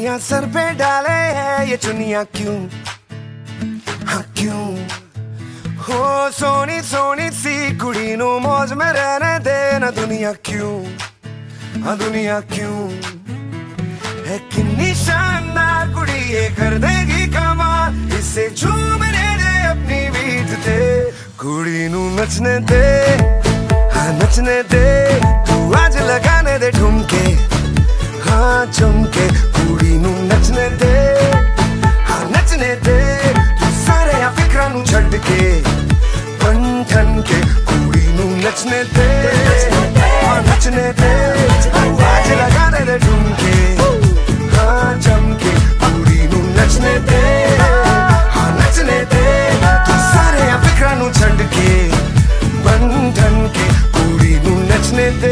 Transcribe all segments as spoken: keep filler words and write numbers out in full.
चुन्नियां sir पे डाले है ये चुन्नियां क्यों, हाँ क्यों? हो सोनी सोनी सी कुड़ी नू मौज में रहने दे ना दुनिया क्यों, हाँ दुनिया क्यों? है कितनी शानदार कुड़ी ये कर देगी कमाल, इसे झूमने दे अपनी बीट दे, कुड़ी नू नचने दे, हाँ नचने दे, तू आज लगाने दे ठुमके, हाँ झुमके, कुड़ी नू नचने दे, हाँ नचने दे, तू सारे या फिक्रां नू छड्ड के, बन ठन के, कुड़ी नू नचने दे, हाँ नचने दे, तू आज लगाने दे ठुमके, हाँ झुमके, कुड़ी नू नचने दे, हाँ नचने दे, तू सारे या फिक्रां नू छड्ड के, बन ठन के, कुड़ी नू नचने दे।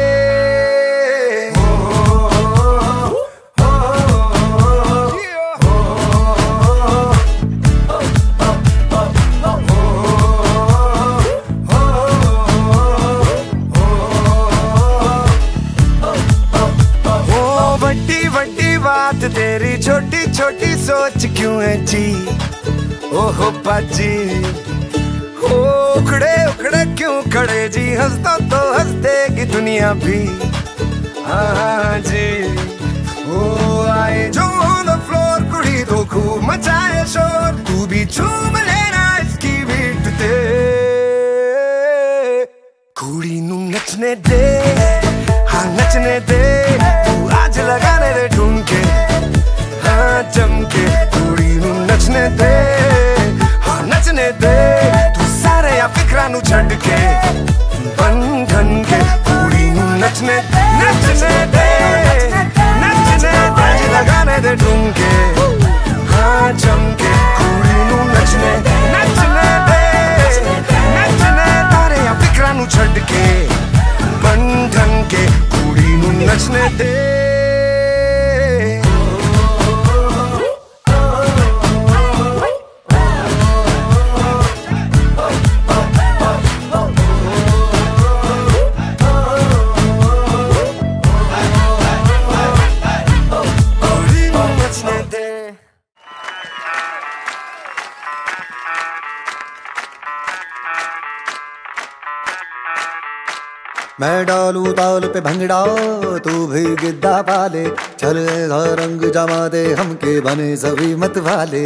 तेरी छोटी छोटी सोच क्यों है जी, ओहो बाजी, हो उखड़े उखड़े क्यों खड़े जी, हंस दो तो हंस देगी दुनिया भी, हाँ जी। ओ आए जो ऑन द फ्लोर कुड़ी तो खूब मचाए शोर, तू भी झूम लेना इसकी बीट ते, कुड़ी नू नचने दे, हाँ नचने दे, तू आज लगाने दे ठुमके, हाँ जमके, कुड़ी नू नचने दे, हाँ नचने दे, तू सारे या फिक्रां नू छड्ड के, बन ठन के, कुड़ी नू नचने दे, नचने दे, नचने दे, आज लगाने दे ठुमके, हाँ जमके, कुड़ी नू नचने दे, नचने दे, नचने तारे या फिक्रां नू छड्ड के, बन ठन के, कुड़ी नू नचने दे। मैं डालू ताल पे भंगड़ा तू भी गिद्दा पाले, चल ऐसा रंग जमा दे हमके बने सभी मत वाले।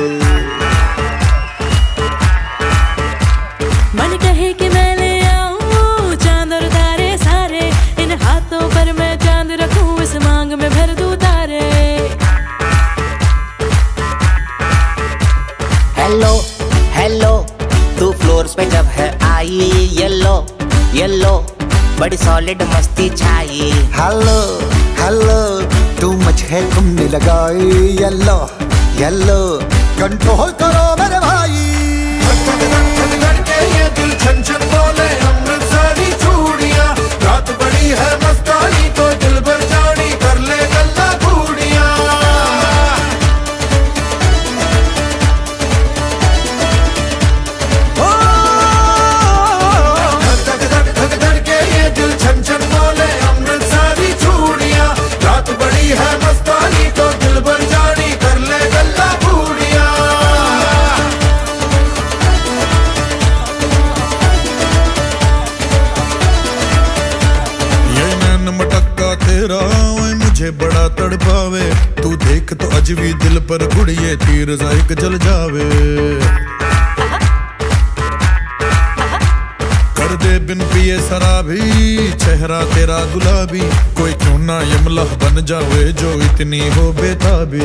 मन कहे कि मैं ले आऊं चांद और तारे सारे, इन हाथों पर मैं चांद रखूं, इस मांग में भर दूं तारे। हेलो हेलो तू फ्लोर्स पे जब है आई, येलो येलो बड़ी सॉलिड मस्ती छाई। हेलो हेलो तू मच है तुमने लगाई, येलो येलो कंट्रोल करो मेरे भाई। ये दिल छन छन बोले अमृतसरी चूड़ियां, रात बड़ी है मस्तानी तो दिल भर जानी कर ले गल्ला घूड़ियां। है मस्तानी तो दिल भर जानी कर ले गल्ला घूड़ियां। ये नैन मटक्का तेरा मुझे बड़ा तड़पावे, तू देख तो अज भी दिल पर गुड़िए तीर जायक जल जावे। कर दे बिन पिए शराबी चेहरा तेरा गुलाबी, कोई क्यों ना यमला बन जावे जो इतनी हो बेताबी।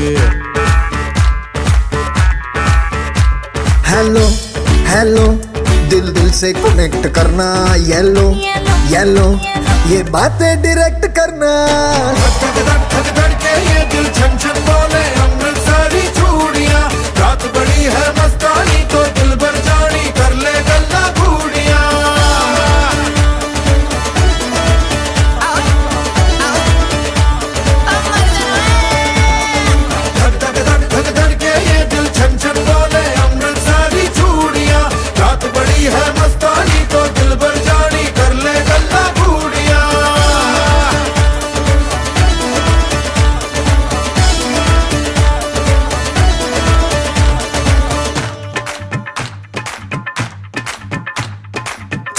हेलो हेलो दिल दिल से कनेक्ट करना, येलो येलो ये बातें डायरेक्ट करना। ये दिल छन छन बोले अमृतसरी चूड़ियां, रात बड़ी है मस्तानी तो दिल भर जानी कर ले गल्ला घूड़ियां। धक धक धक धक धक के ये दिल छन छन बोले अमृतसरी चूड़ियां, रात बड़ी है मस्तानी तो दिल भर जानी कर ले गल्ला घूड़ियां।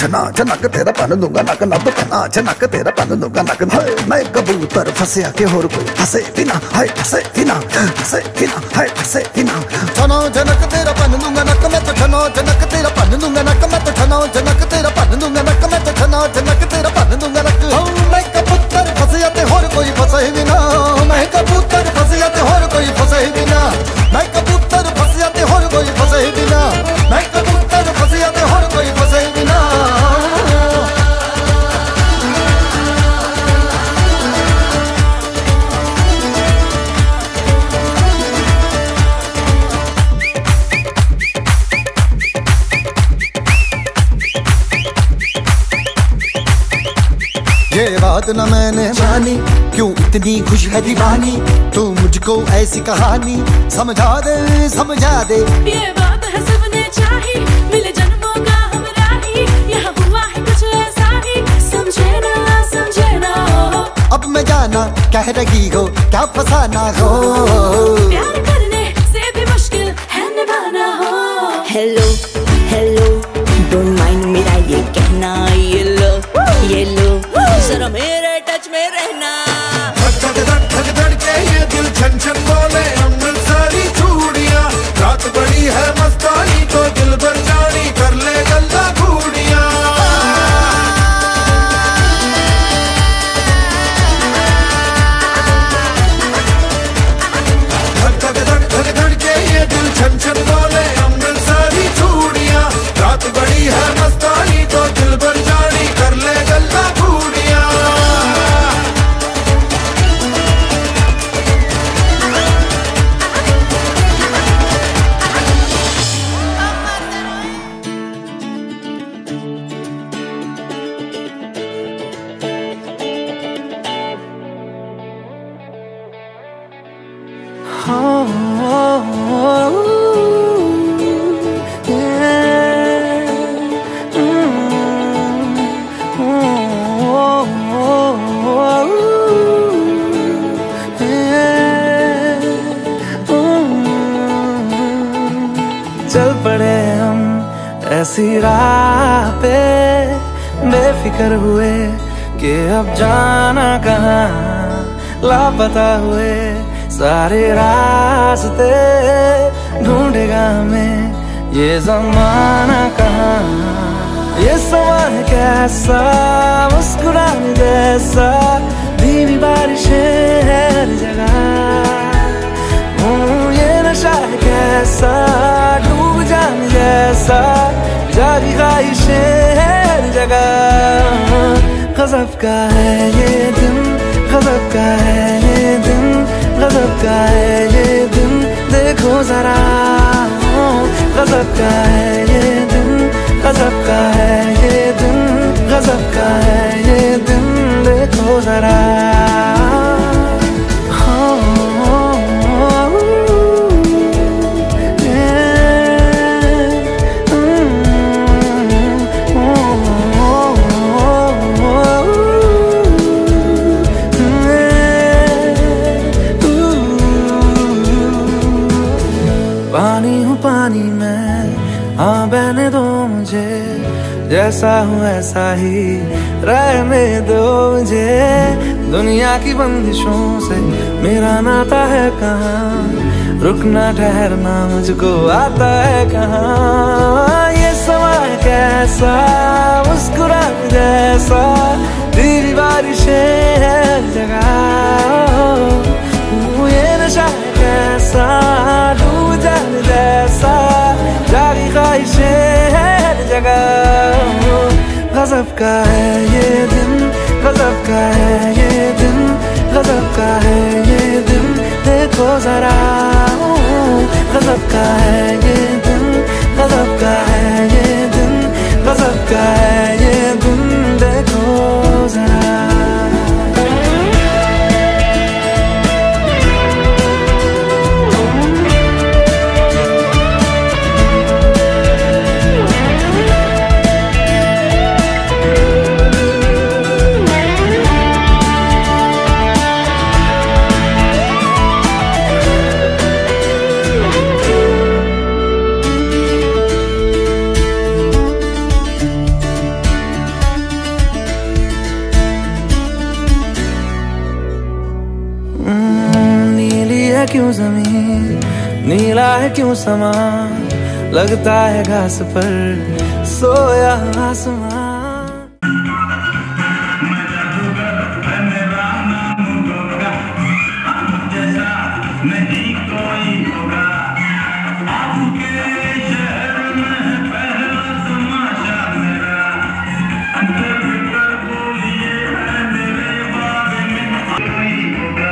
छना छनक तेरा पन दूंगा नक नब छना छनक तेरा पन दूंगा नक। मैं कबूतर फंसे के होर कोई फंसे बिना हाय फंसे बिना फंसे बिना हाय फंसे बिना। छना छनक तेरा पन दूंगा नक मैं तो छना छनक तेरा पन दूंगा नक मैं तो छना छनक तेरा पन दूंगा नक मैं तो छना छनक तेरा पन दूंगा नक। मैं कबूतर फंसे ते होर कोई फंसे बिना मैं कबूतर फंसे ते होर कोई फंसे बिना मैं कबूतर फंसे ते होर कोई फंसे बिना मैं कबूतर फंसे ते होर कोई फंसे बिना। ये बात न मैंने मानी क्यों इतनी खुश है दीवानी तू मुझको ऐसी कहानी समझा दे समझा दे। ये बात है सबने चाही मिले जन्मों का हमरा ही यहाँ हुआ है कुछ ऐसा ही समझे ना समझे ना। अब मैं जाना कह रही हो क्या फसाना हो प्यार करने से भी मुश्किल है निभाना हो। हेलो हेलो डोंट माइंड मेरा ये कहना ये लो ये लो जरा मेरे टच में रहना। धक धक धक धक के ये दिल छन छन बोले अमृत सारी चूड़ियां रात बड़ी है मस्तानी तो दिल भर जानी कर ले गल्ला घूड़ियां। धक धक धक धक धक के ये दिल छन छन बोले अमृत सारी चूड़ियां रात बड़ी है मस्तानी तो दिल भर जानी कर ले गल्ला घूड़ियां। चल पड़े हम ऐसी राह पे बेफिक्र हुए कि अब जाना कहाँ लापता हुए सारे रास्ते ढूंढेगा हमें ये जमाना कहाँ। ये सवाल कैसा मुस्कुराने जैसा धीमी बारिशें हर जगह ये नशा है कैसा डूब जाने जैसा जारी ख्वाहिशें हर जगह। गजब का है ये दिन गजब का है ये दिन गजब का है ये दिन देखो जरा गजब का है ये दिन गजब का है ये दिन गजब का है ये दिन देखो जरा। पानी हूँ पानी में हाँ बहने दो मुझे जैसा हूँ ऐसा ही रहने दो मुझे। दुनिया की बंदिशों से मेरा नाता है कहाँ रुकना ठहरना मुझको आता है कहाँ। ये समय कैसा मुस्कुराने जैसा तेरी बारिशें हर जगह ये नशा कैसा डूब जाने जैसा जारी ख्वाहिशें हर जगह। गजब का है ये दिन गजब का है ये दिन गजब का है ये दिन देखो जरा गजब का है ये दिन गजब का है ये दिन गजब का है ये दिन देखो जरा। क्यों जमीन, नीला है क्यों समा, लगता है घास पर सोया आसमां। नहीं कोई होगा आपके शहर में पहला तमाशा मेरा, अंदर भीतर बोलिए है मेरे बारे में कोई होगा।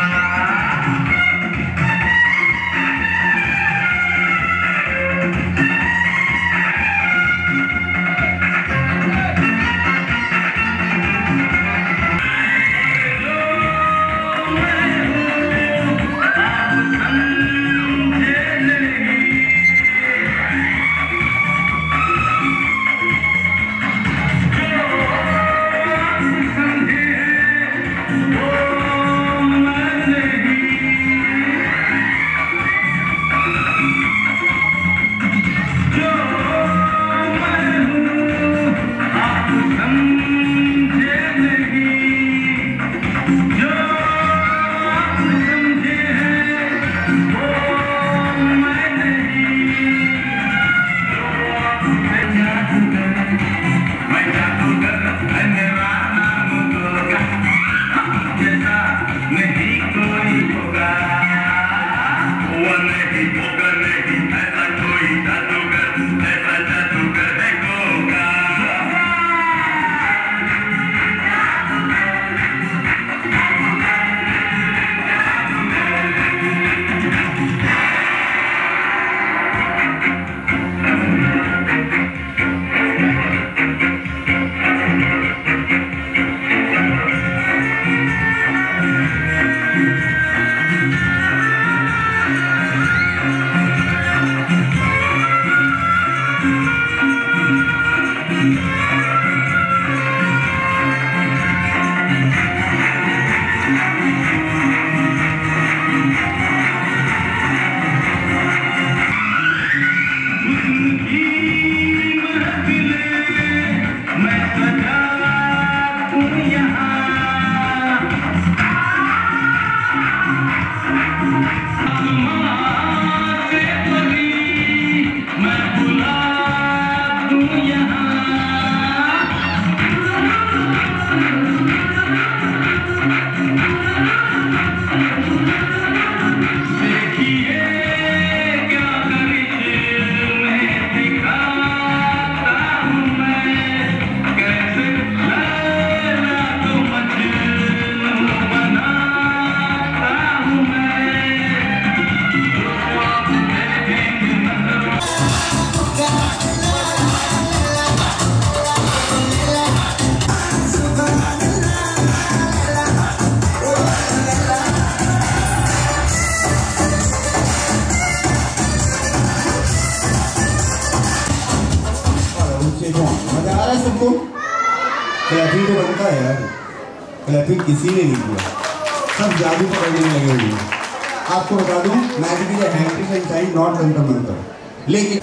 क्लैपिंग तो बनता है यार, क्लैपिंग किसी ने नहीं किया, सब जादू पकड़ने में लगे हुए हैं। आपको बता दूं, magic is a hanking and sign not तंत्र मंत्र, लेकिन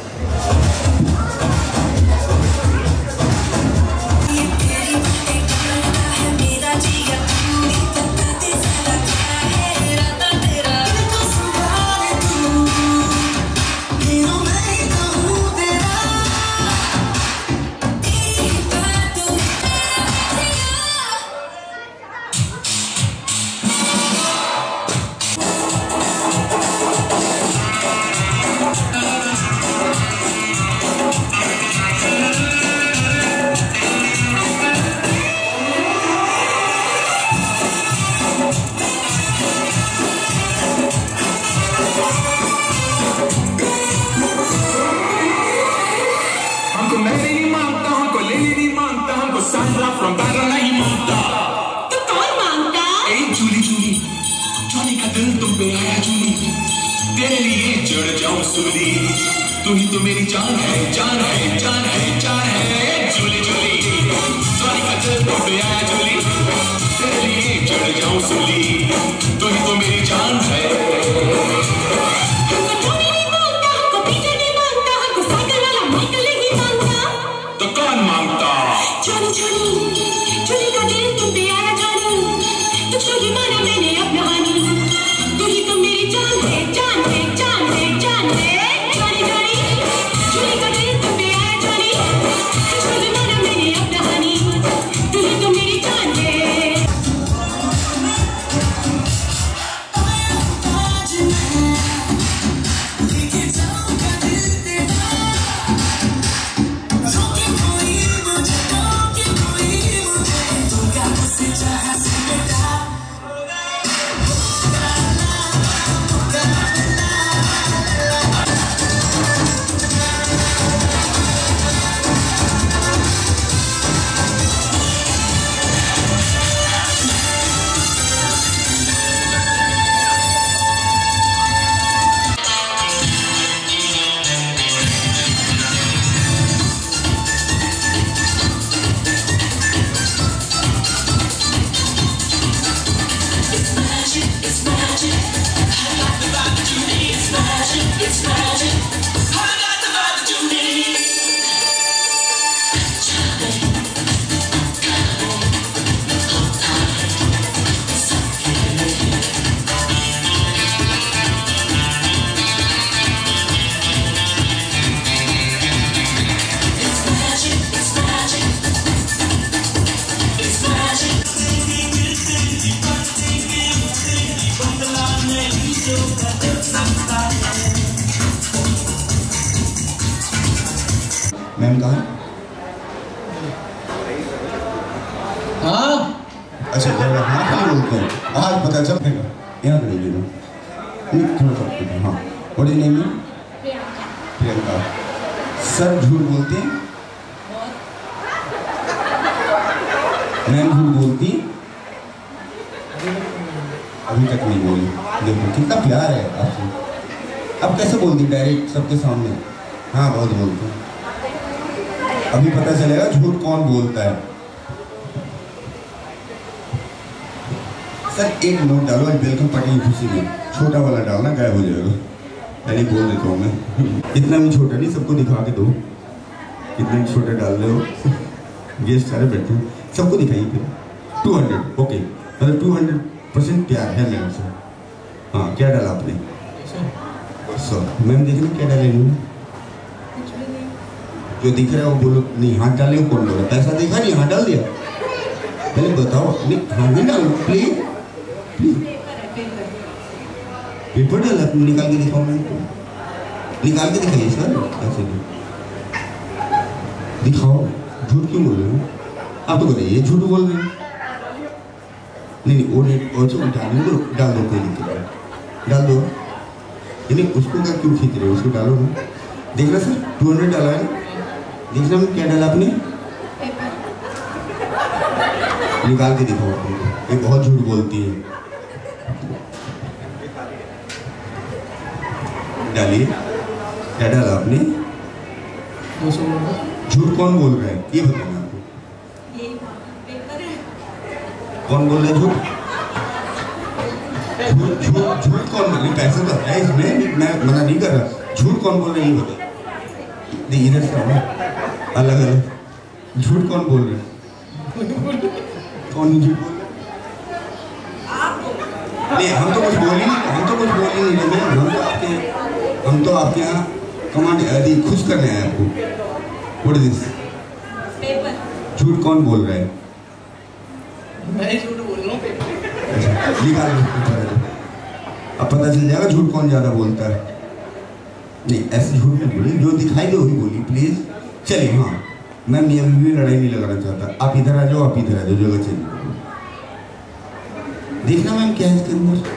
तेरे लिए चढ़ जाऊं सूली, तू ही तो मेरी जान है, जान है, जान है, जान है। झूली झूली सॉरी का दिल तो आया झूली, तेरे लिए चढ़ जाऊं सूली, तू ही तो मेरी जान है। तो कौन मांगता? छोरी छोरी छोरी का दिल तुम पे आया जानी, तुझको ही माना मैंने अपना हानी, तू ही तो मेरी जान अच्छा झगड़ा हाँ खाली बोलते हैं, आज पता चल गया यहाँ करेंगे ना, नहीं थोड़ा सा हाँ। और ये नेम है प्रियंका। सर झूठ बोलते हैं, मैम झूठ बोलती अभी तक नहीं बोली। देखो कितना प्यार है आपसे। अब कैसे बोलती डायरेक्ट सबके सामने? हाँ बहुत बोलते हैं। अभी पता चलेगा झूठ कौन बोलता है। सर एक नोट डालो, वेलकम पार्टी खुशी में छोटा वाला डालना, गायब हो जाएगा। पहले बोल देता हूँ मैं, इतना भी छोटा नहीं, सबको दिखा के दो कितने भी छोटा डाल रहे हो। गेस्ट सारे बैठे हैं, सबको दिखाइए फिर। टू हंड्रेड ओके, मतलब टू हंड्रेड परसेंट प्यार है मैम से। हाँ क्या डाला आपने? सौ। मैम देख लो क्या डाले इन्होंने, जो दिख रहा है वो बोलो। नहीं हाथ डाले हो, कौन बोला? पैसा देखा नहीं, हाथ डाल दिया। पहले बताओ। नहीं हाथ नहीं डालो प्लीज प्लीज। पेपर डाला, निकाल के दिखाओ मैम को, निकाल के दिखाइए सर। ऐसे दिखाओ। झूठ क्यों बोल रहे हो आप? तो बताइए झूठ बोल रहे हैं। नहीं नहीं वो नहीं, और डाल दो, डाल दो, कोई दिक्कत नहीं, डाल दो। नहीं उसको क्या क्यों खींच रहे हो, उसको डालो ना। देखना सर टू हंड्रेड डाला है, देखना मैं क्या डाला आपने, निकाल के दिखाओ आपको। ये बहुत झूठ बोलती है। डालिए क्या डाला आपने? झूठ कौन बोल रहा है ये बताना आपको। कौन बोल रहा है झूठ? झूठ झूठ झूठ कौन बोल रहा है? पैसा तो है इसमें, मैं मना नहीं कर रहा। झूठ कौन बोल रहा है ये बता। इधर से आओ, अलग अलग। झूठ कौन बोल रहा है? कौन झूठ बोल रहा है? नहीं हम तो कुछ बोल ही नहीं, हम तो कुछ बोल ही नहीं रहे। हम तो आपके हम तो आपके यहाँ कमांड यदि खुश करने आए आपको। What is this? झूठ कौन बोल रहा है? मैं झूठ बोल रहा हूँ। निकाल अब पता चल जाएगा झूठ कौन ज्यादा बोलता है। नहीं ऐसे झूठ नहीं बोली, जो दिखाई दे वही बोली प्लीज। चलिए हाँ मैम ये अभी भी लड़ाई नहीं लगाना चाहता। आप इधर आ जाओ, आप इधर आ जाओ, जगह चेंज करो। देखना मैम क्या है इसके अंदर,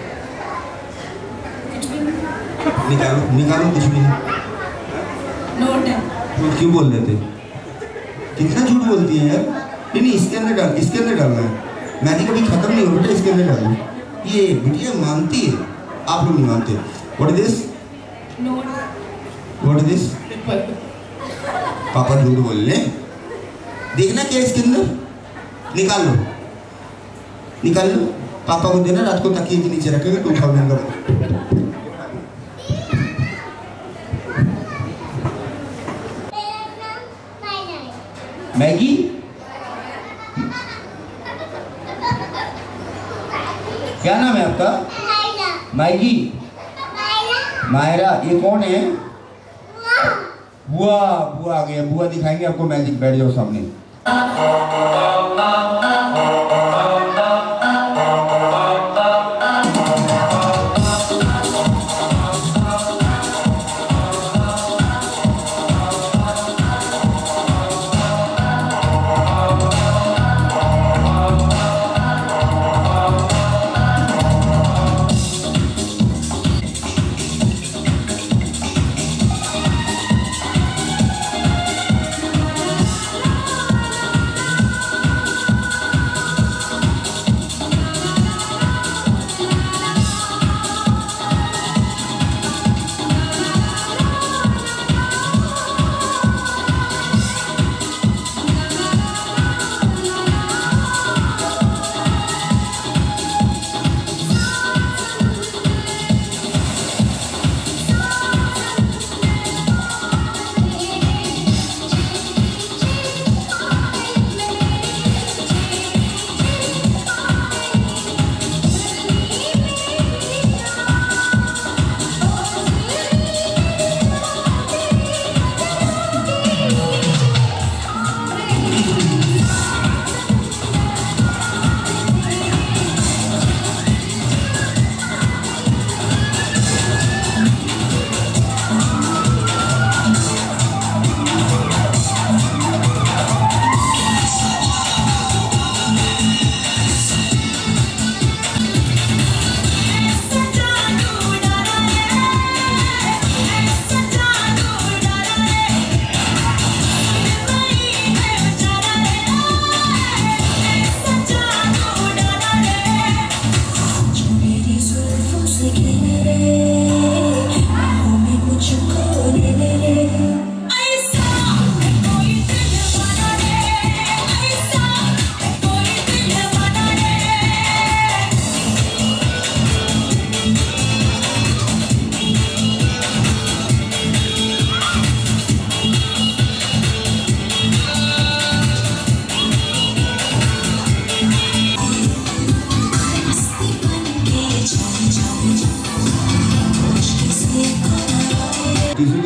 निकालो निकालो। कुछ भी नहीं, नोट है। झूठ क्यों बोल रहे थे? कितना झूठ बोलती है यार। नहीं नहीं इसके अंदर डाल, इसके अंदर डालना है। मैगी कभी खत्म नहीं हो बेटा, इसके अंदर डालो। ये बिटिया मानती है, आप लोग नहीं मानते। What is this? Note. What is this? पापा झूठ बोल ले। देखना क्या है इसके अंदर, निकाल लो निकाल लो। पापा को देना, रात को तकिए के नीचे रखेगा। टू थाउजेंड का मैगी। क्या नाम है आपका? मैगी। मायरा। ये कौन है? बुआ। बुआ आ गया, बुआ दिखाएंगे आपको मैजिक। बैठ जाओ सामने।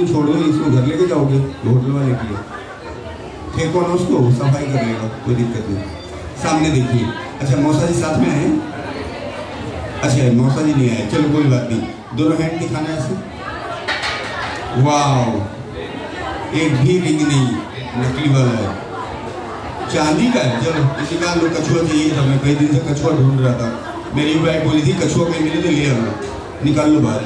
को छोड़ दो, इसको घर लेके जाओगे होटल वाले के लिए, फेंको ना उसको, सफाई कर लेगा, कोई दिक्कत नहीं। सामने देखिए। अच्छा मौसा जी साथ में आए? अच्छा मौसा जी नहीं आए, चलो कोई बात नहीं। दोनों हैंड दिखाना है ऐसे। वाह, एक भी रिंग नहीं, नकली वाला है, चांदी का है। चलो निकाल लो। कछुआ चाहिए था, मैं कई दिन से कछुआ ढूंढ रहा था। मेरी वाइफ बोली थी कछुआ कहीं मिले तो ले आना। निकाल लो बाहर।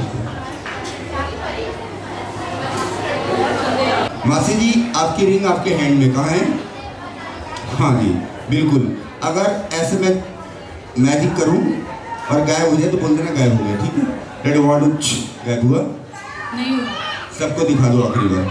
मासी जी आपकी रिंग आपके हैंड में कहाँ है? हाँ जी बिल्कुल। अगर ऐसे मैं मैजिक करूं और गायब हो जाए तो बोल देना गायब हो गया, ठीक है? रेड वन गायब हुआ नहीं हुआ। सबको दिखा दो आखिरी बार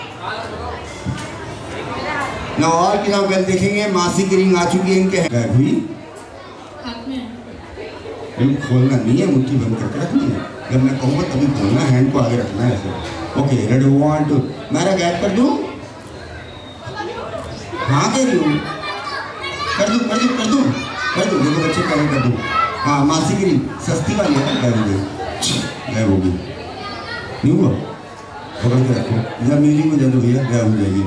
ना। और कि ना वेल देखेंगे। मासी की रिंग आ चुकी है, इनके गायब हुई हाथ में रिंग खोलना नहीं है, मुट्ठी बंद करके रखनी है। जब मैं कहूँगा तभी खोलना, हैंड को आगे रखना है ऐसे। Okay red one two. मेरा गायब कर दूँ? हाँ कह रही हूँ, कर दूँ कर दूँ कर दूँ कर दूँ देखो बच्चे करें कर दूँ। हाँ मासी की रिंग सस्ती वाली है, गायब हो गई, गायब हो गई। नहीं हुआ? पकड़ के रखो, जब म्यूजिक में जल्द भैया गायब हो जाएगी।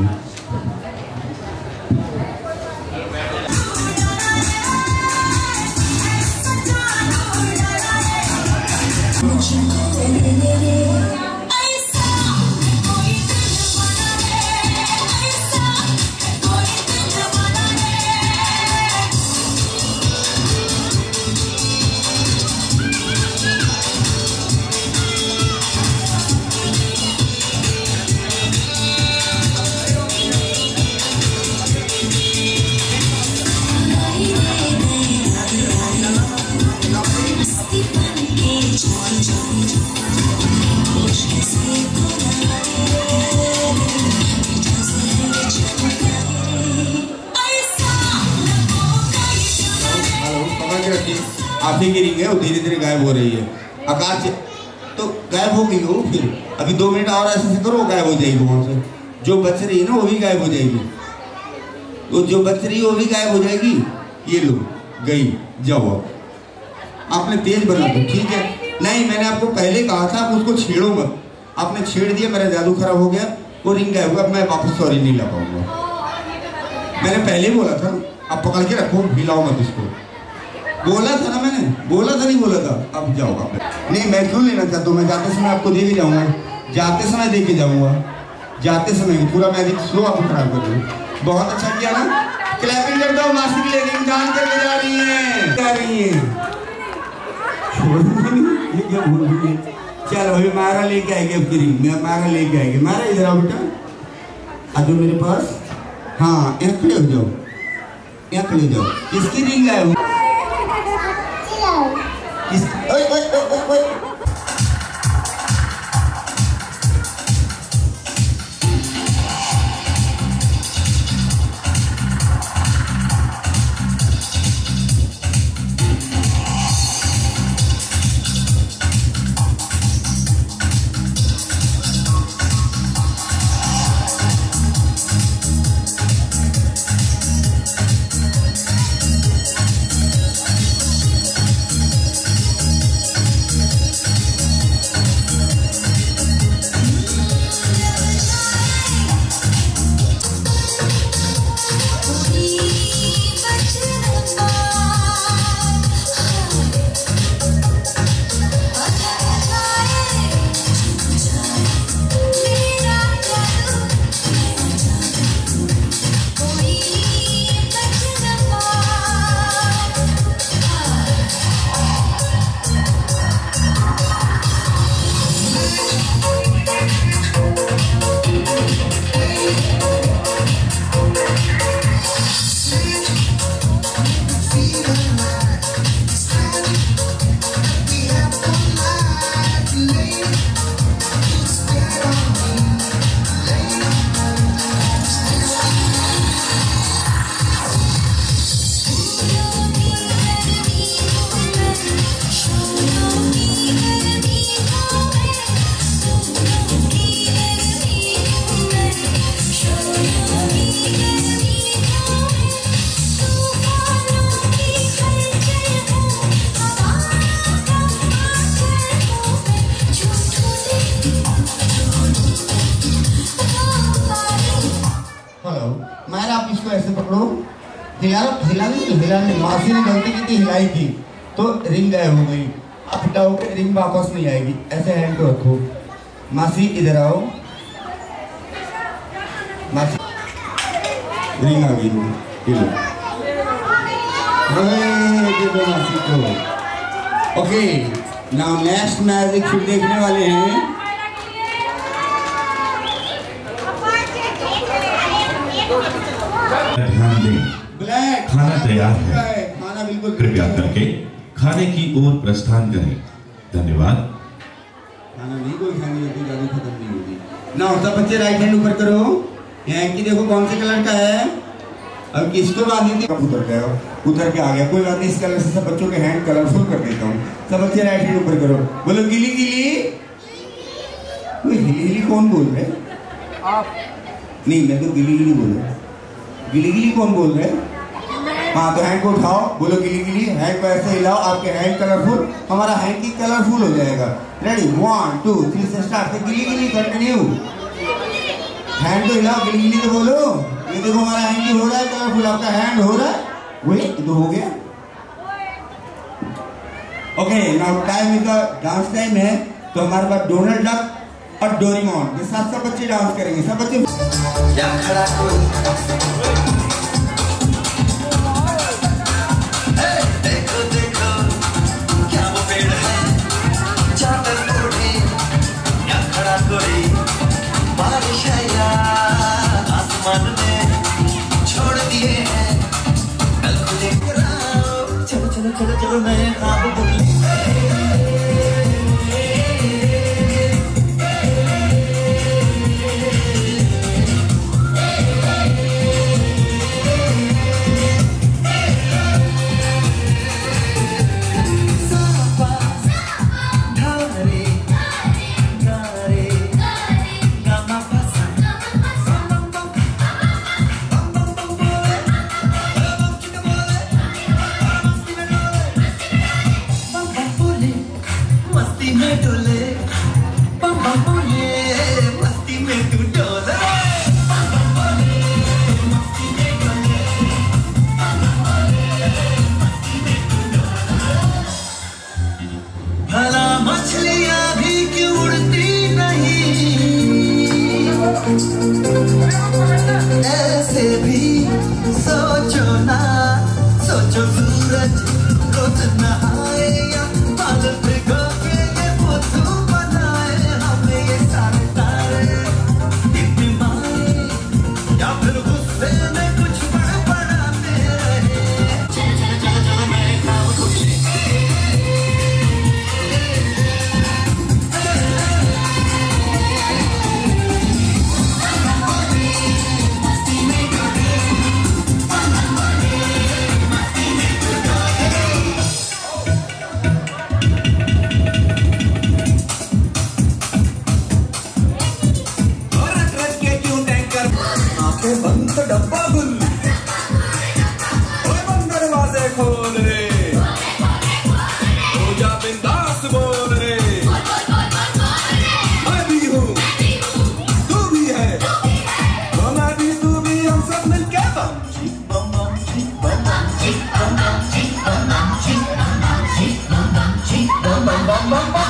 आप ही की रिंग है, वो धीरे धीरे गायब हो रही है। आकाश तो गायब हो गई हो, फिर अभी दो मिनट और ऐसे से करो, गायब हो जाएगी वहाँ से। जो बच रही है ना वो भी गायब हो जाएगी, तो जो बच रही है वो भी गायब हो जाएगी। ये लो गई, जाओ अब। आपने तेज बना दो, ठीक है? नहीं मैंने आपको पहले कहा था आप उसको छेड़ो मत, आपने छेड़ दिया, मेरा जादू खराब हो गया, वो रिंग गायब हुआ। मैं वापस सॉरी नहीं ला पाऊंगा, मैंने पहले बोला था। अब पकड़ के रखो, हिलाओ मत इसको। बोला था ना मैंने, बोला था नहीं बोला था? अब जाओ आप। नहीं मैं क्यों लेना चाहता हूँ, मैं जाते समय आपको दे के जाऊँगा, जाते समय दे के जाऊँगा, जाते समय पूरा मैजिक स्लो आप खराब कर दो। बहुत अच्छा किया ना, क्लैपिंग कर दो। मासी के लिए रिंग दान करके जा रही है, जा रही है। छोड़ दो, ये क्या भूल गई? चलो अभी मारा लेके आएगी अब की रिंग, मैं मारा लेके आएगी। मारा इधर आओ बेटा, आ जाओ मेरे पास। हाँ यहाँ खड़े हो जाओ, यहाँ खड़े हो जाओ। किसकी रिंग आए हो? किस ओए ओए ओए ओए हिला हिला नहीं हिला नहीं, मासी ने गलती की थी, हिलाई थी तो रिंग गायब हो गई। अब हटाओ के रिंग वापस नहीं आएगी, ऐसे हैंड को रखो। मासी इधर आओ, मासी रिंग आ गई, ये लो, ये लो मासी को। ओके, नाउ नेक्स्ट मैजिक फिर देखने वाले हैं। ध्यान दें, खाना तैयार है, खाना बिल्कुल कृपया करके खाने की ओर प्रस्थान करें। धन्यवाद। खाना नहीं कोई खानी होती, जादू खत्म नहीं होती ना। सब बच्चे राइट हैंड ऊपर करो। हैंकी देखो कौन से कलर का है। अब किसको बांधी थी, कब उतर गया, उतर के आ गया, कोई बात नहीं। इस कलर से सब बच्चों के हैंड कलरफुल कर देता हूँ। सब बच्चे राइट हैंड ऊपर करो, बोलो गिली गिली। कोई हिली हिली कौन बोल रहे? आप नहीं, मैं तो गिली गिली बोल रहा। गिली गिली कौन बोल रहे? हाँ, तो हैंड को उठाओ, बोलो गिली गिली। हैंड को ऐसे हिलाओ, आपके हैंड कलरफुल, हमारा हैंड की कलरफुल हो जाएगा। रेडी, वन टू थ्री से स्टार्ट। गिली गिली कंटिन्यू। हैंड को हिलाओ, गिली गिली तो बोलो। ये देखो हमारा हैंड की हो रहा है कलरफुल, आपका हैंड हो रहा है वही तो हो गया। ओके, नाउ टाइम का डांस टाइम है। तो हमारे पास डोनाल्ड डक और डोरेमोन के साथ सब बच्चे डांस करेंगे। सब बच्चे या खड़ा कोई, देखो देखो क्या वो पेड़ है, चादर ओढ़े, या खड़ा कोई, बारिश है या आसमान में छोड़ दिए हैं, कल को देख रहा हूं। चलो चलो चलो चलो मैं ख्वाब भूल ऐसे भी सोचो ना, सोचो सूरज रोज नहाए या बादल भिगो के ये बुद्धू बनाए, हमें ये सारे तारे इतनी माए, या फिर गुस्से में कुछ बड़बड़ाते रहे। चलो चलो चलो चलो मैं खाऊं कुछ। बंद डब्बा गुल, बंद दरवाजे खोल रे, हो जा बिंदास बोल रे। मैं भी हूँ, तू भी है, तो मैं भी तू भी, हम सब मिलके बम बम बम बम बम बम बम बम बम बम।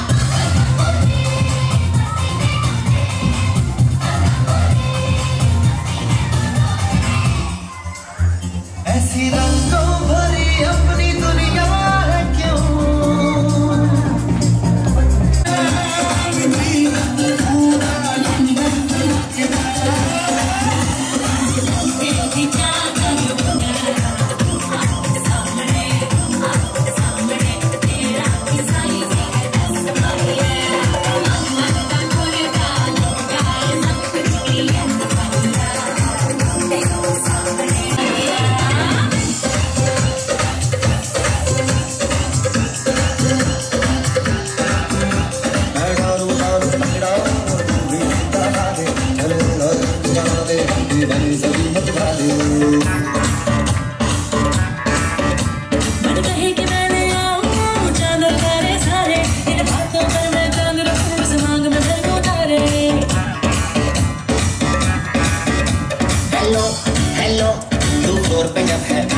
ऐसी रंगों भरी अपनी दुनिया है क्यों,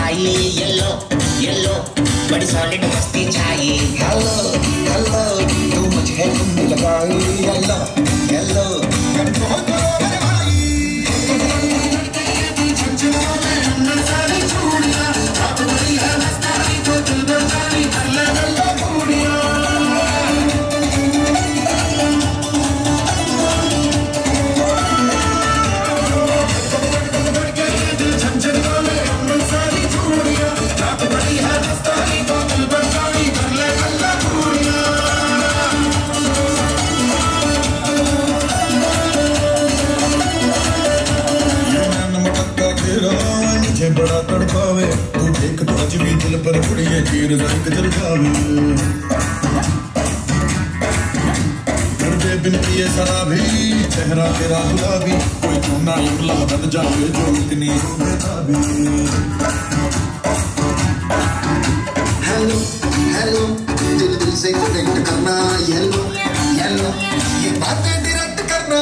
छाई येलो येलो बड़ी सॉलिड मस्ती छाई। हेलो हेलो तू मुझे कुंडी लगाई येलो येलो कंट्रोल करो मेरे भाई। सारी चूड़ियां रात बड़ी है मस्तानी तो दिल बचानी कर ले गल्ला चूड़ियां। मुझे बड़ा तड़पावे तू देख तो आज भी दिल पर कुड़िए चीर रंग जल जावे। कर दे बिन पिए शराबी चेहरा तेरा गुलाबी कोई चूना इमला बन जावे जो इतनी बेताबी। हेलो हेलो दिल दिल से कनेक्ट करना येलो येलो ये बातें डायरेक्ट करना।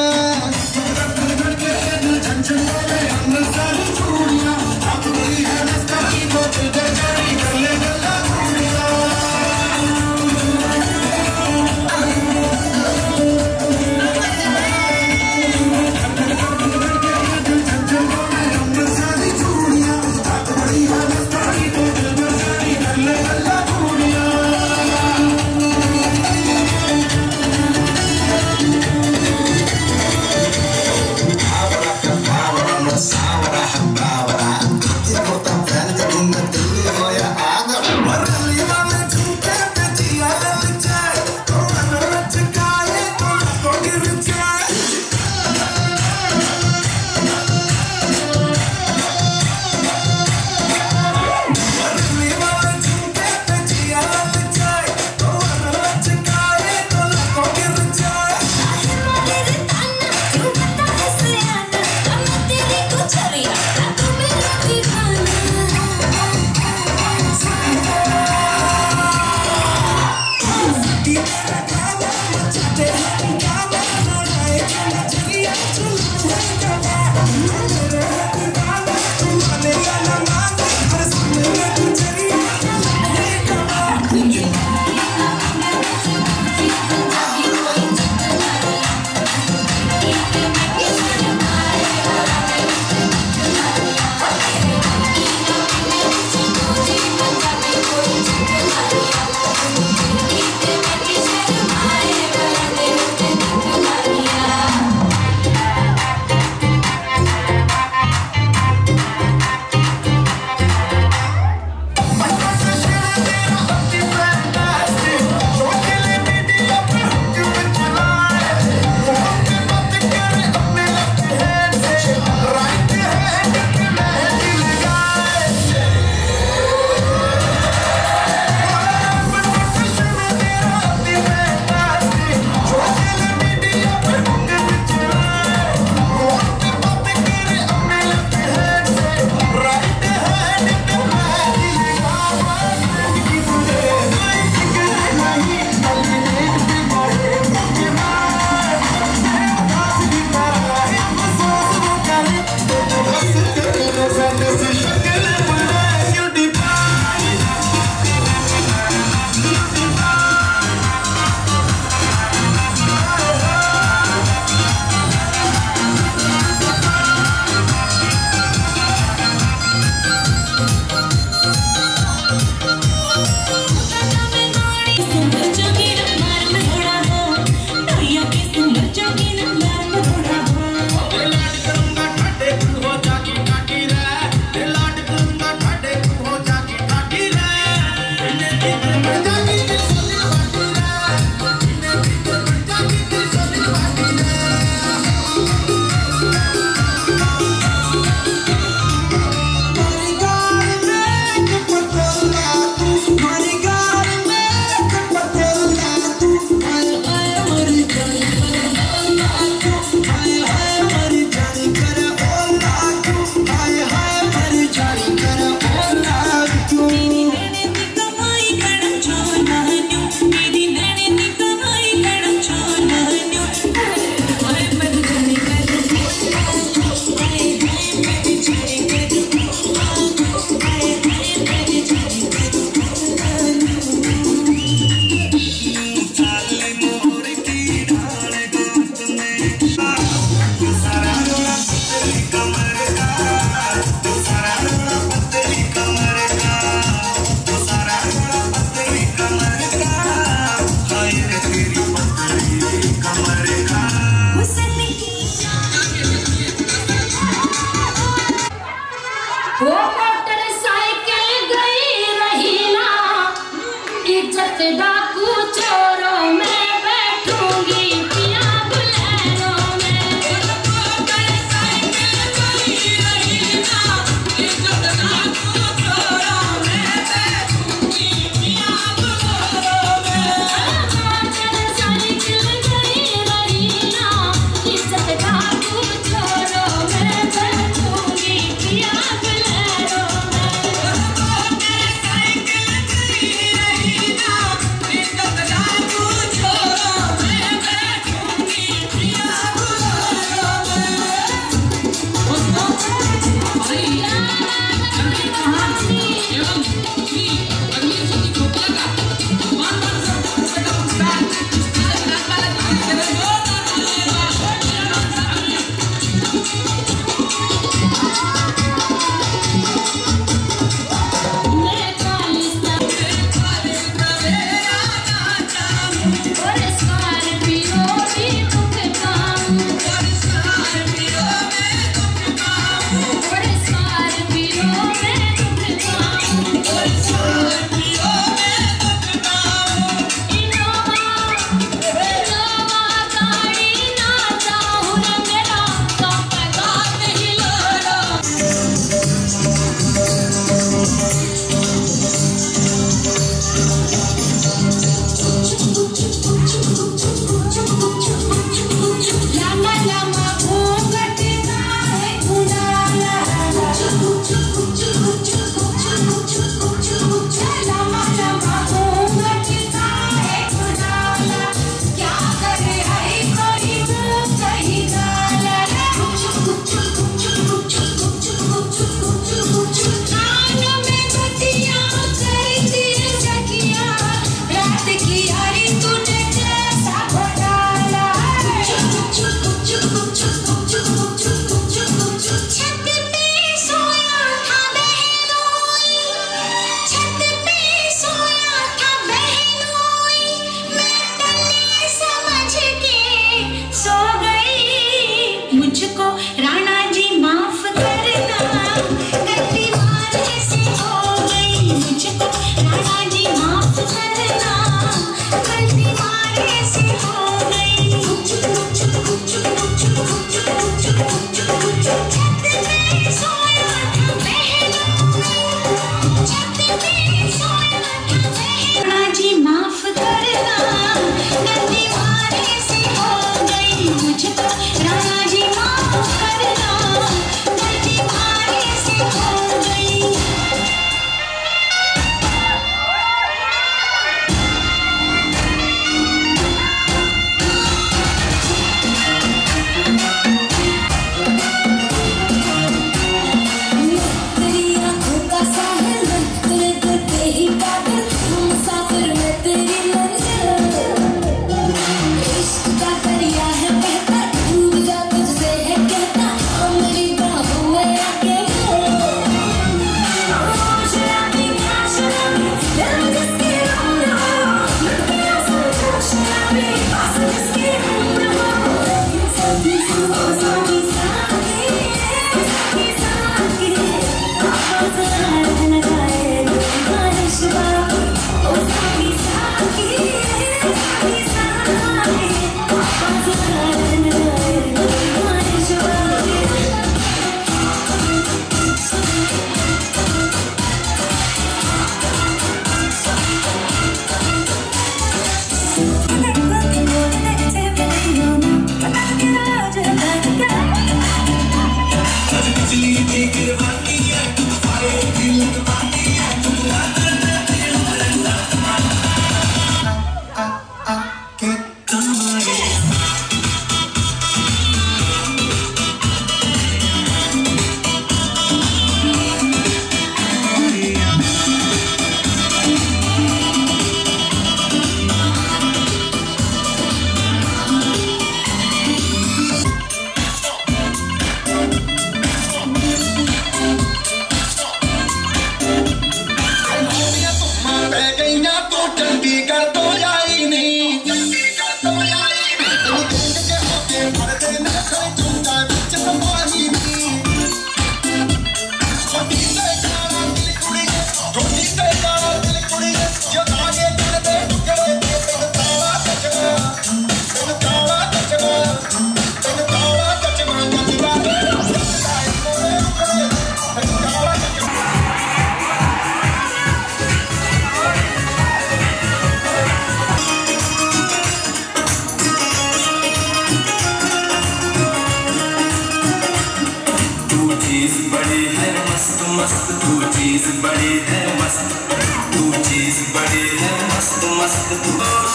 है मस्त, तू चीज बड़ी है मस्त मस्त तू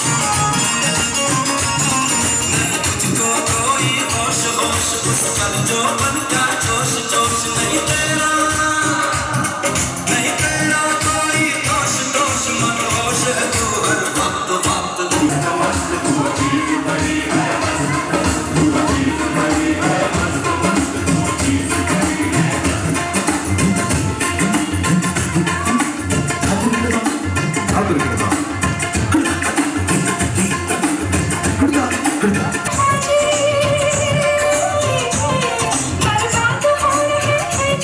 नहीं तुझको कोई होश होश उस पल जो बनता जोश जोश नहीं तेरा नहीं तेरा कोई दोष दोष मन होश है तू हर वक्त वक्त मस्त तू चीज बड़ी है मस्त तू चीज बड़ी है मस्त मस्त तू चीज बड़ी है बर्बाद हो रहे हैं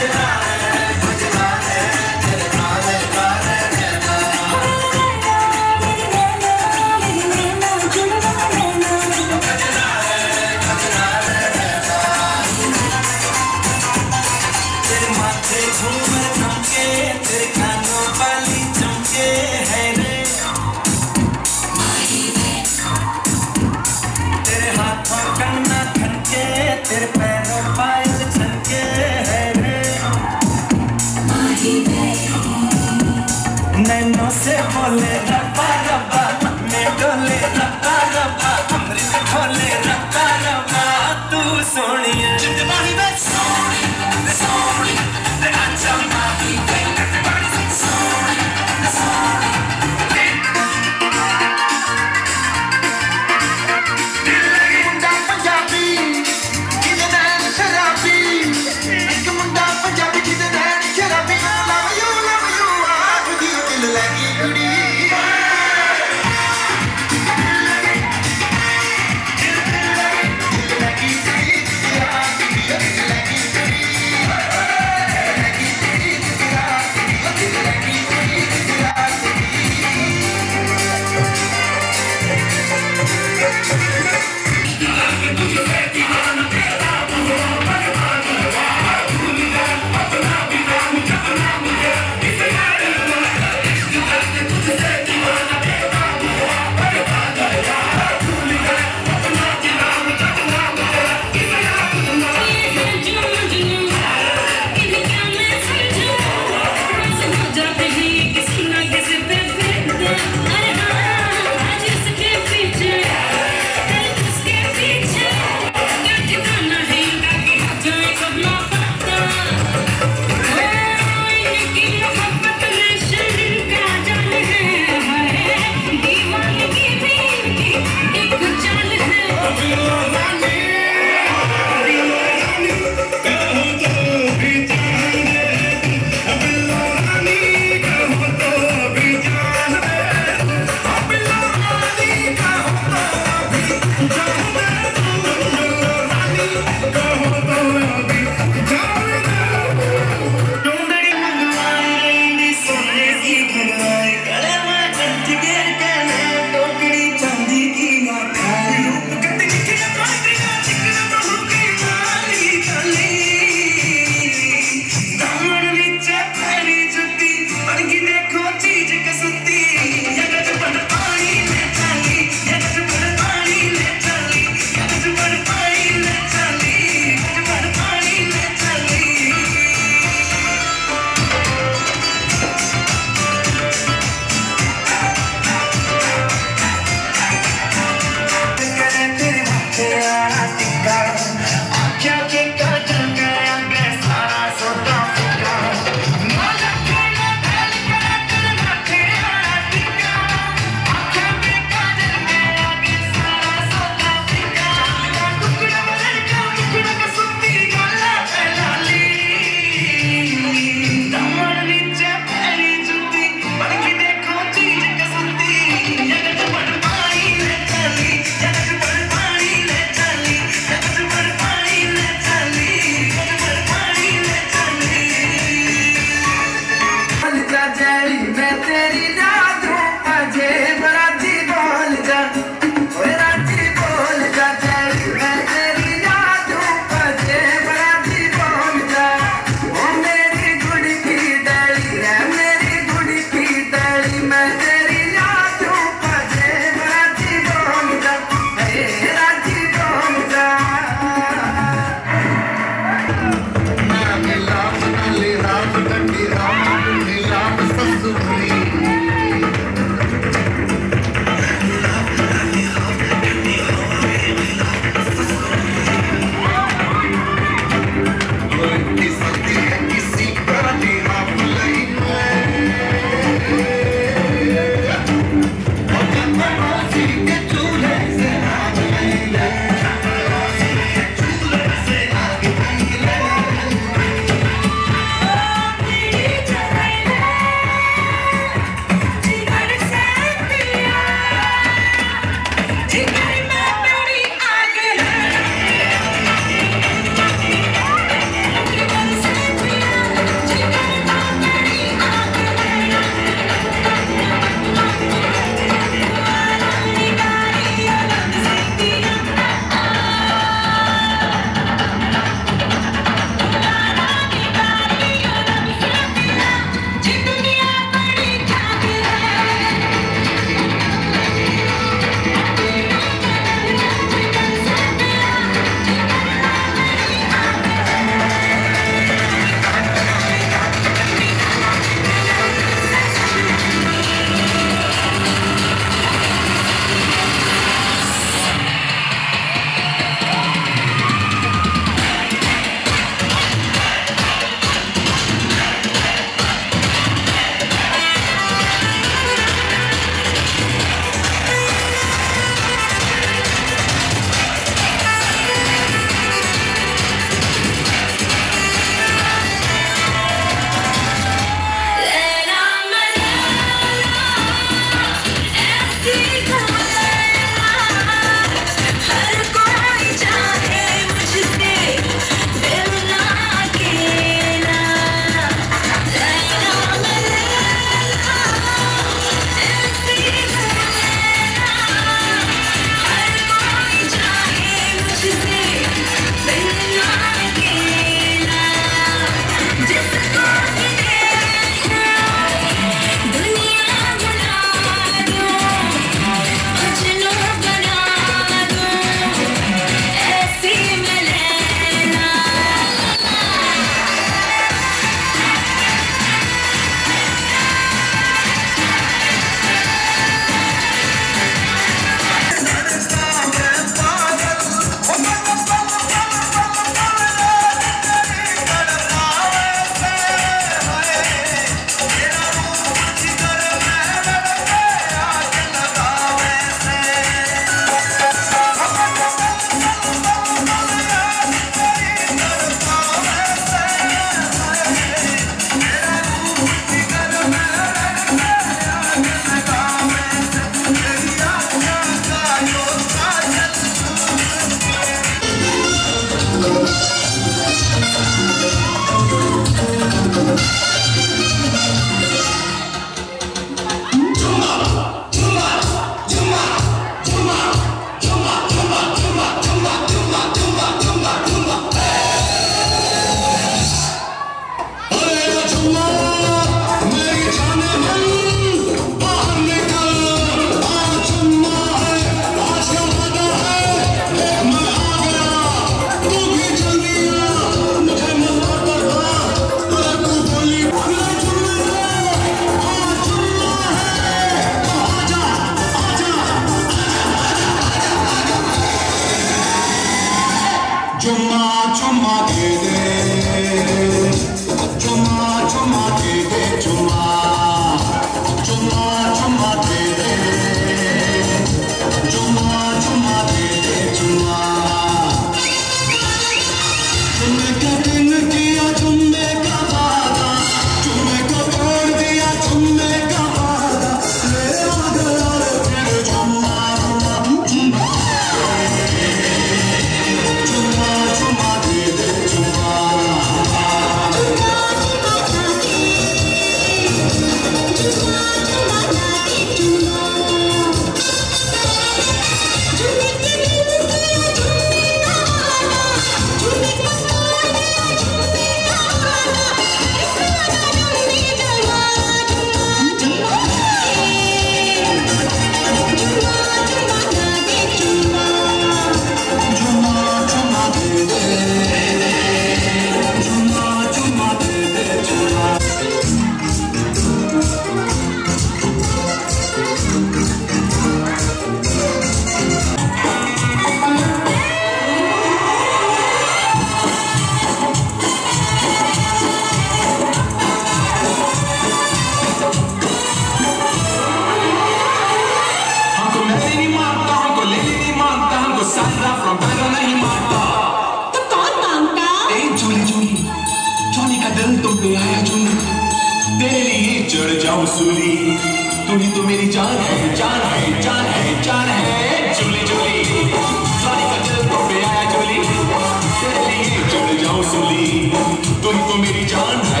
चोली चोली चोली का दिल तुम पे आया चोली तेरे लिए चढ़ जाऊं सूली तू ही तो मेरी जान है जान है जान है जान है चोली चोली चोली का दिल तुम पे आया चोली तेरे लिए चढ़ जाऊं सूली तू ही तो मेरी जान है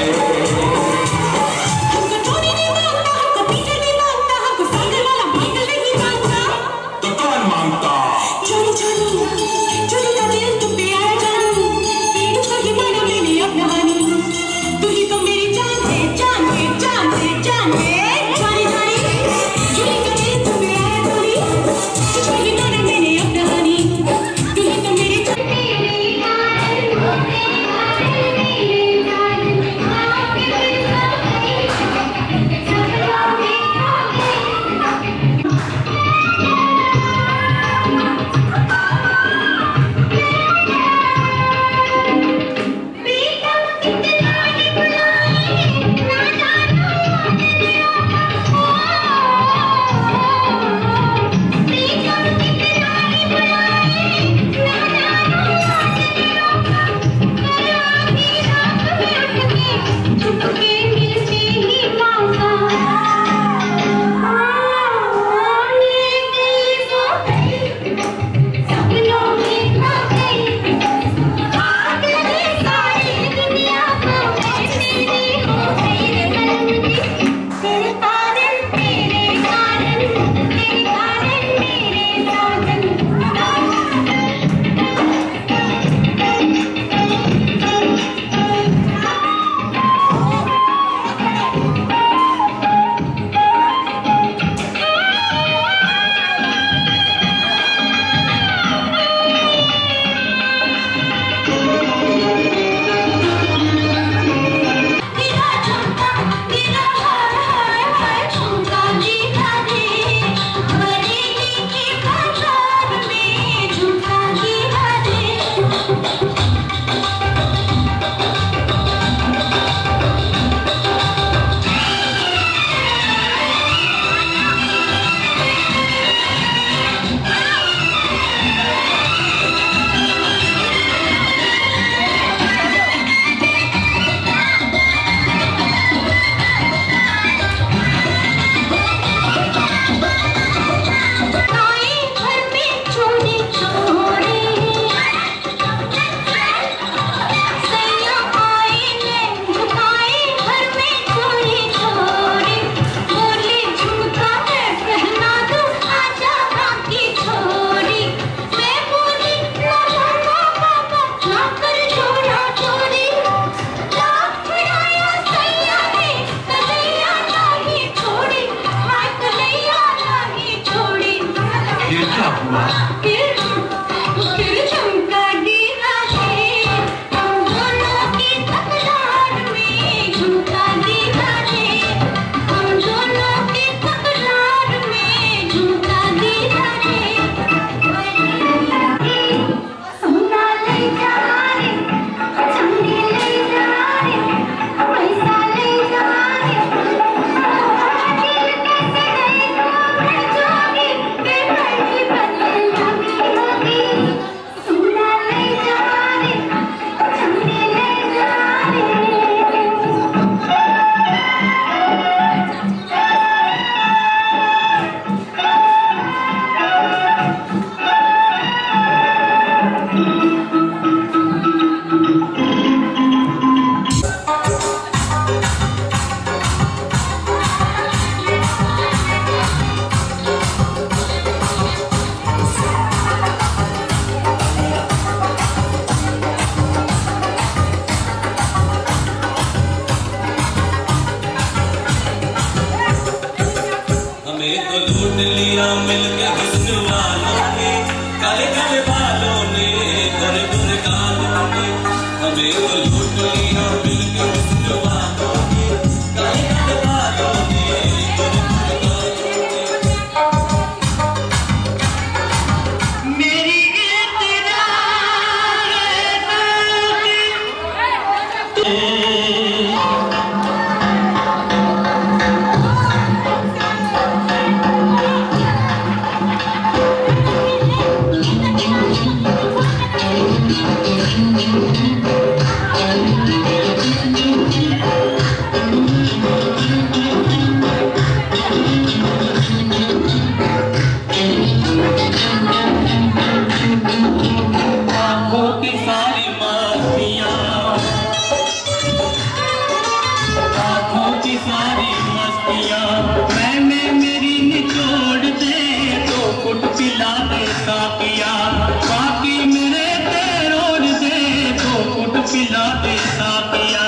साकिया।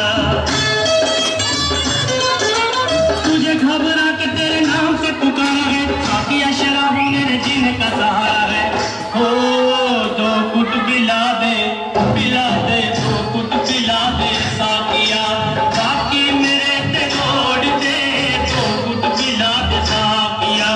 तुझे घबरा के तेरे नाम से पुकारा है, साकिया शराब मेरे जीने का सहारा है। हो दो कुट पिला दे, पिला दे, दो कुट पिला दे साकिया, बाकी मेरे ते छोड़ दे, दो कुट पिला दे साकिया।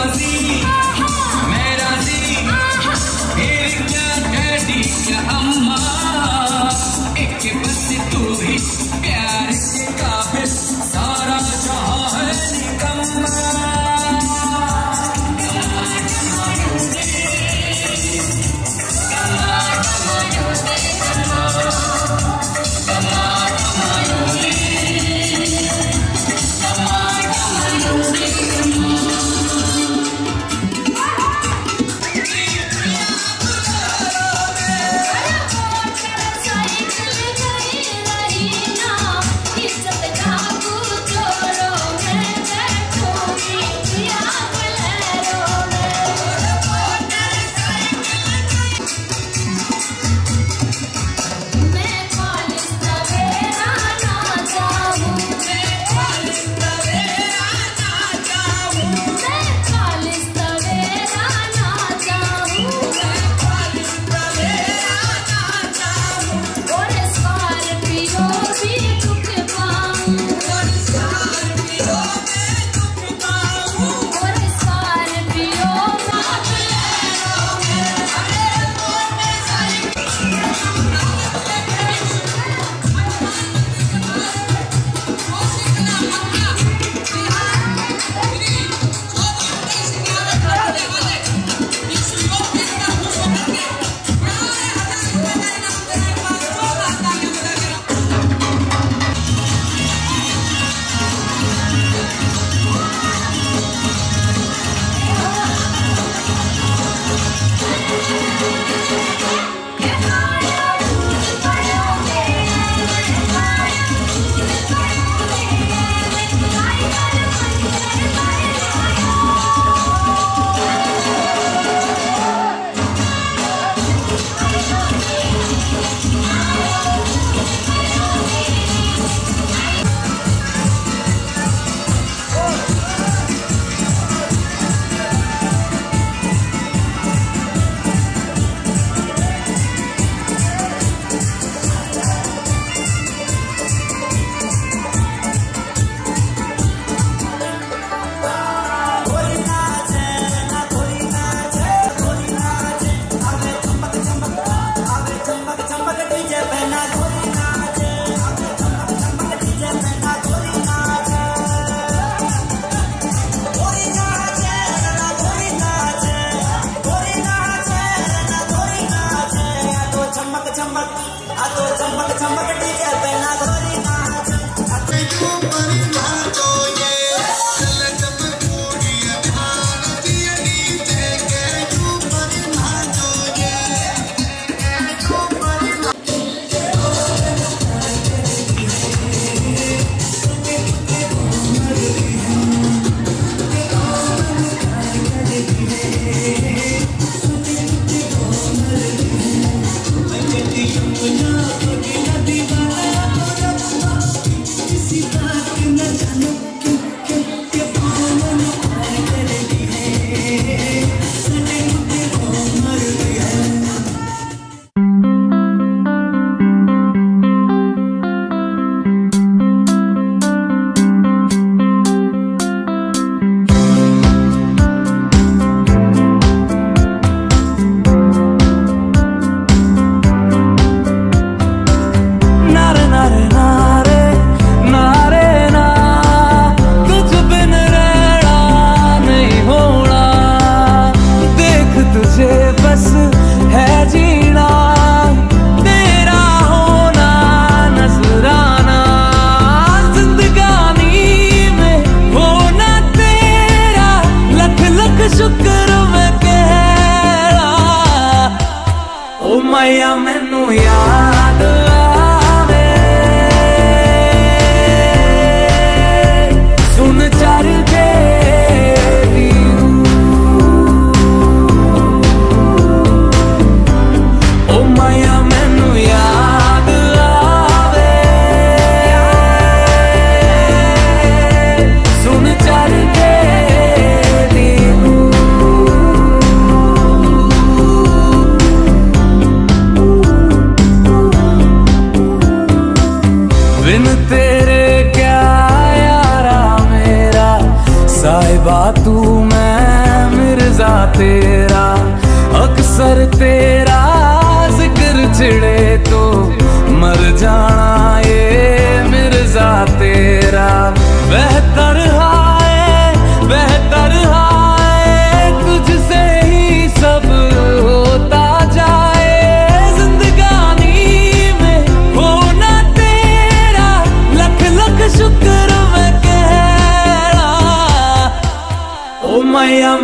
राजी मैं राजी फिर क्या डैडी क्या अम्मा एक बस तू भी प्यार के काबिल सारा जहां है निकम्मा किसी बात अगर तेरा जिक्र छिड़े तो मर जाना ये मिर्जा तेरा। बेहतर हाय बेहतर हाय तुझसे ही सब होता जाए, जिंदगानी में होना तेरा लख लख शुक्र मैं कह रहा। ओ मैया